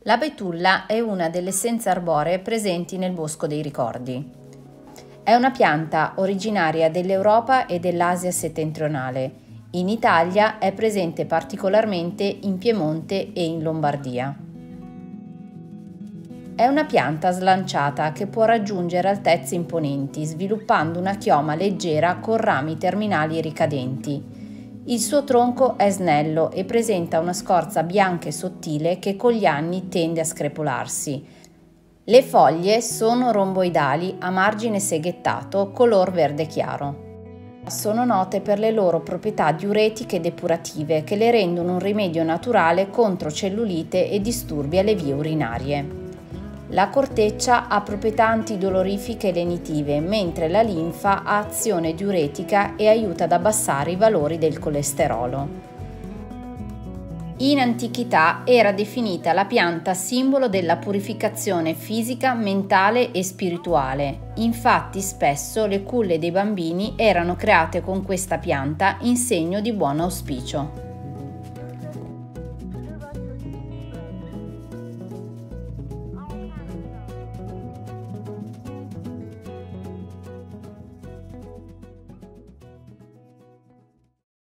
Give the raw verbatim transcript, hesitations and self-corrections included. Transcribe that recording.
La betulla è una delle essenze arboree presenti nel Bosco dei Ricordi. È una pianta originaria dell'Europa e dell'Asia settentrionale. In Italia è presente particolarmente in Piemonte e in Lombardia. È una pianta slanciata che può raggiungere altezze imponenti, sviluppando una chioma leggera con rami terminali ricadenti. Il suo tronco è snello e presenta una scorza bianca e sottile che con gli anni tende a screpolarsi. Le foglie sono romboidali a margine seghettato, color verde chiaro. Sono note per le loro proprietà diuretiche e depurative che le rendono un rimedio naturale contro cellulite e disturbi alle vie urinarie. La corteccia ha proprietà antidolorifiche e lenitive, mentre la linfa ha azione diuretica e aiuta ad abbassare i valori del colesterolo. In antichità era definita la pianta simbolo della purificazione fisica, mentale e spirituale. Infatti spesso le culle dei bambini erano create con questa pianta in segno di buon auspicio.